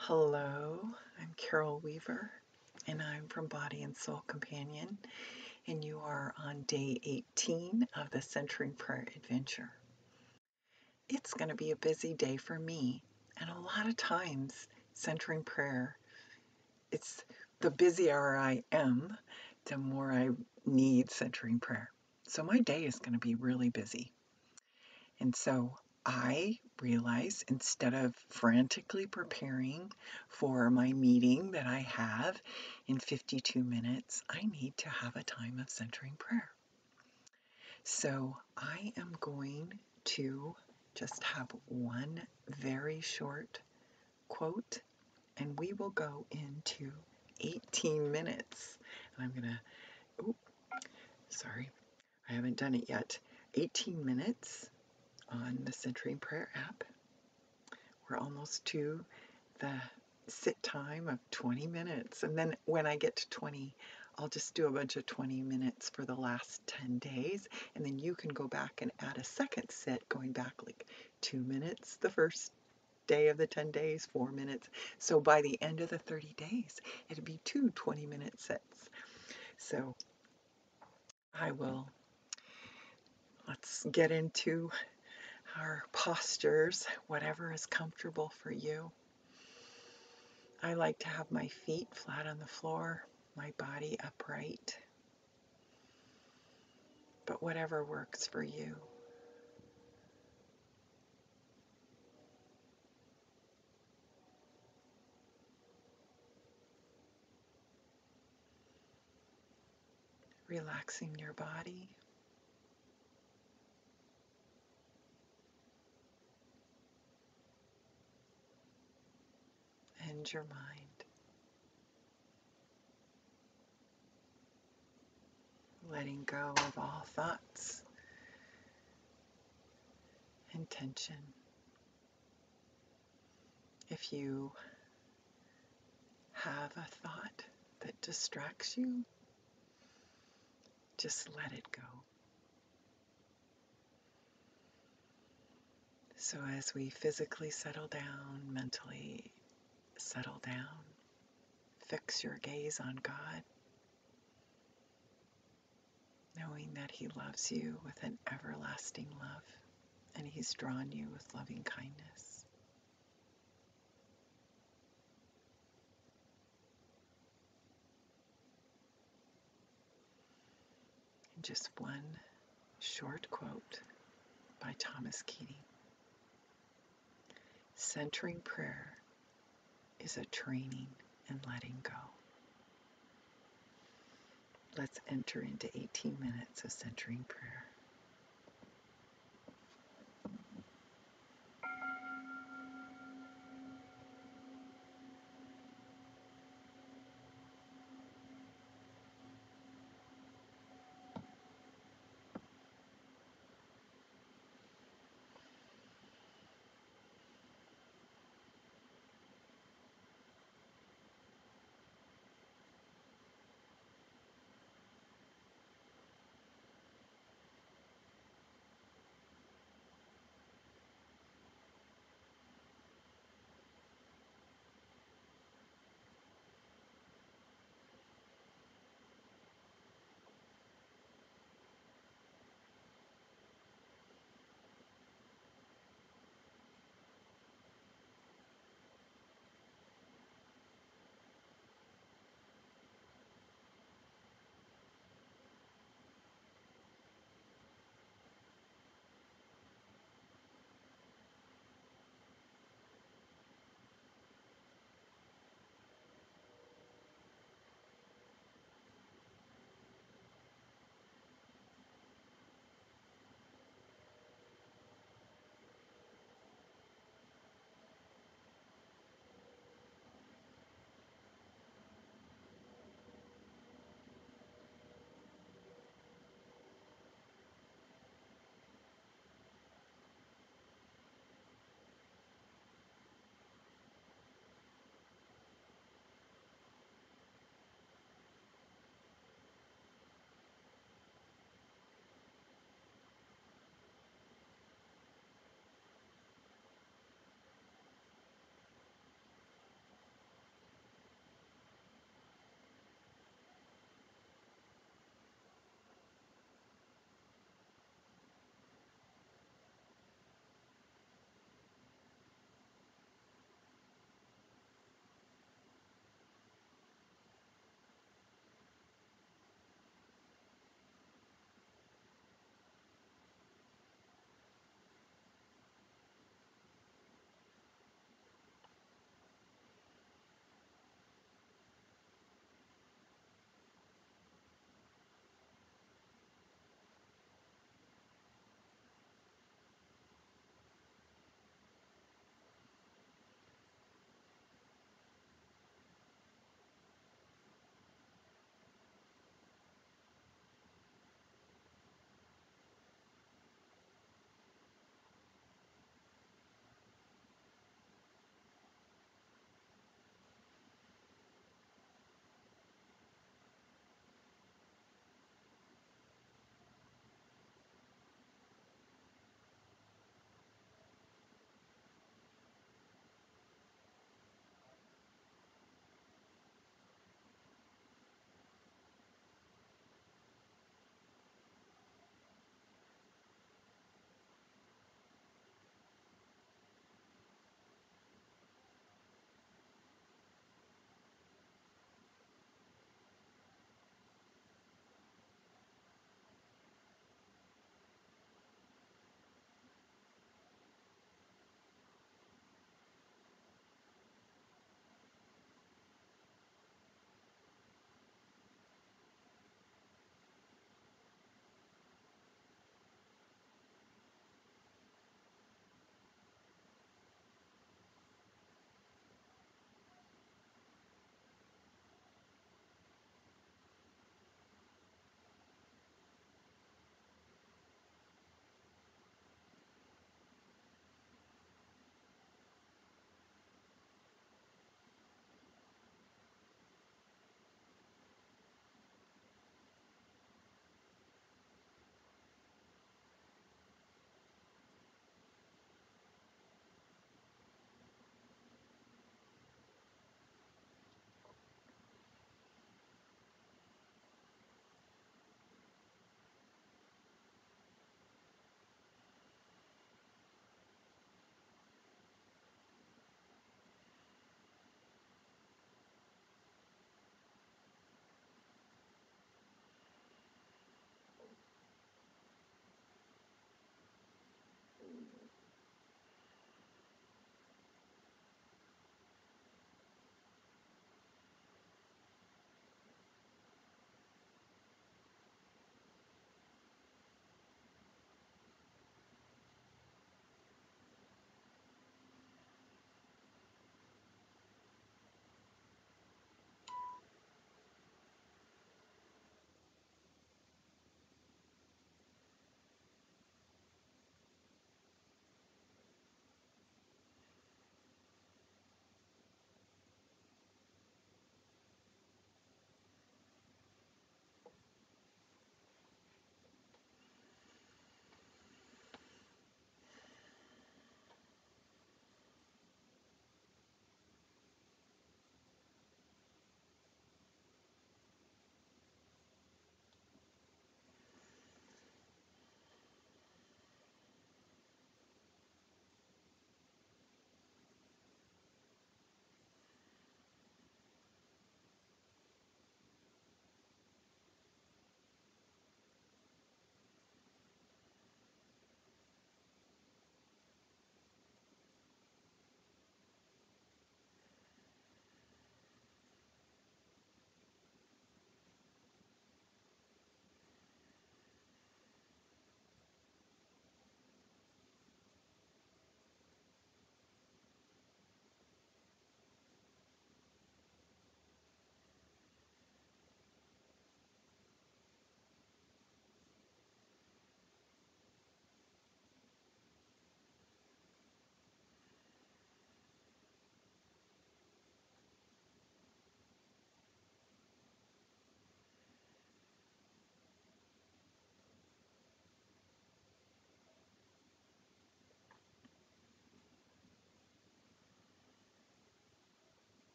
Hello, I'm Carol Weaver, and I'm from Body and Soul Companion, and you are on day 18 of the Centering Prayer Adventure. It's going to be a busy day for me, and a lot of times, centering prayer, it's the busier I am, the more I need centering prayer. So my day is going to be really busy. And so I realize instead of frantically preparing for my meeting that I have in 52 minutes, I need to have a time of centering prayer. So I am going to just have one very short quote, and we will go into 18 minutes. And I'm going to, sorry, I haven't done it yet. 18 minutes on the Centering Prayer app. We're almost to the sit time of 20 minutes. And then when I get to 20, I'll just do a bunch of 20 minutes for the last 10 days. And then you can go back and add a second sit, going back like 2 minutes the first day of the 10 days, 4 minutes. So by the end of the 30 days, it'll be two 20-minute sets. So let's get into our postures, whatever is comfortable for you. I like to have my feet flat on the floor, my body upright, but whatever works for you. Relaxing your body and your mind. Letting go of all thoughts and tension. If you have a thought that distracts you, just let it go. So as we physically settle down, mentally settle down, fix your gaze on God, knowing that He loves you with an everlasting love, and He's drawn you with loving kindness. And just one short quote by Thomas Keating. Centering prayer is a training in letting go. Let's enter into 18 minutes of centering prayer.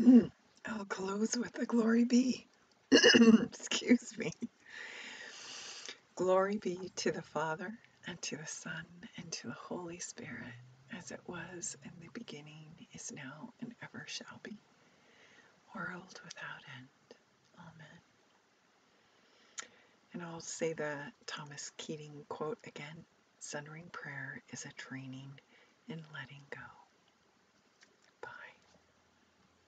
I'll close with a glory be. Excuse me. Glory be to the Father, and to the Son, and to the Holy Spirit, as it was in the beginning, is now, and ever shall be, world without end. Amen. And I'll say the Thomas Keating quote again. Centering prayer is a training